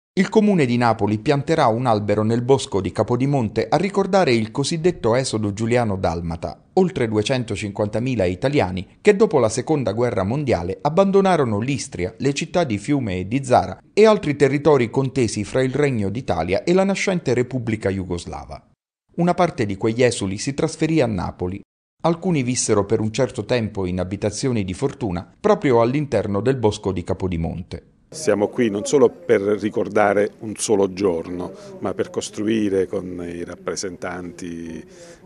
Il comune di Napoli pianterà un albero nel bosco di Capodimonte a ricordare il cosiddetto esodo giuliano-dalmata, oltre 250.000 italiani che dopo la seconda guerra mondiale abbandonarono l'Istria, le città di Fiume e di Zara e altri territori contesi fra il Regno d'Italia e la nascente Repubblica Jugoslava. Una parte di quegli esuli si trasferì a Napoli. Alcuni vissero per un certo tempo in abitazioni di fortuna proprio all'interno del bosco di Capodimonte. Siamo qui non solo per ricordare un solo giorno, ma per costruire con i rappresentanti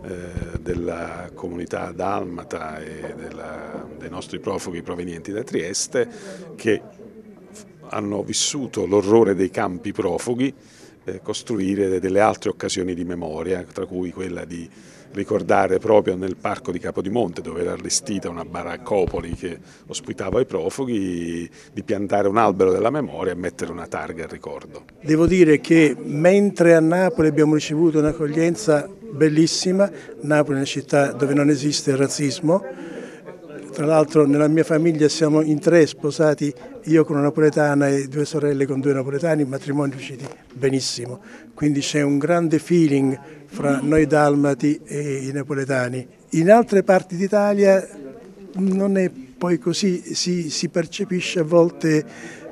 della comunità dalmata e dei nostri profughi provenienti da Trieste che hanno vissuto l'orrore dei campi profughi, costruire delle altre occasioni di memoria, tra cui quella di ricordare proprio nel parco di Capodimonte, dove era allestita una baraccopoli che ospitava i profughi, di piantare un albero della memoria e mettere una targa al ricordo. Devo dire che mentre a Napoli abbiamo ricevuto un'accoglienza bellissima, Napoli è una città dove non esiste il razzismo. Tra l'altro nella mia famiglia siamo in 3 sposati, io con una napoletana e 2 sorelle con 2 napoletani, matrimoni riusciti benissimo. Quindi c'è un grande feeling fra noi dalmati e i napoletani. In altre parti d'Italia non è poi così, si percepisce a volte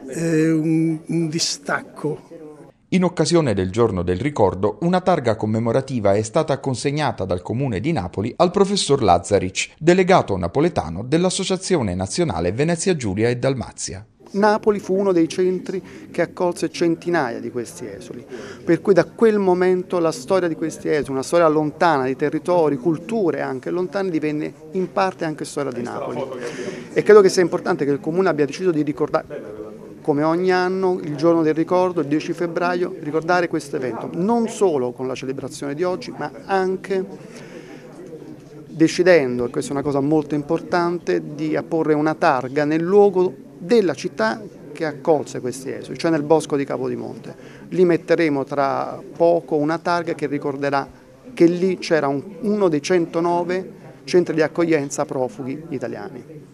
un distacco. In occasione del giorno del ricordo, una targa commemorativa è stata consegnata dal Comune di Napoli al professor Lazzaric, delegato napoletano dell'Associazione Nazionale Venezia Giulia e Dalmazia. Napoli fu uno dei centri che accolse centinaia di questi esuli, per cui da quel momento la storia di questi esuli, una storia lontana di territori, culture anche lontane, divenne in parte anche storia di Napoli. E credo che sia importante che il Comune abbia deciso di ricordare, come ogni anno, il giorno del ricordo, il 10 febbraio, ricordare questo evento, non solo con la celebrazione di oggi, ma anche decidendo, e questa è una cosa molto importante, di apporre una targa nel luogo della città che accolse questi esuli, cioè nel bosco di Capodimonte. Lì metteremo tra poco una targa che ricorderà che lì c'era uno dei 109 centri di accoglienza profughi italiani.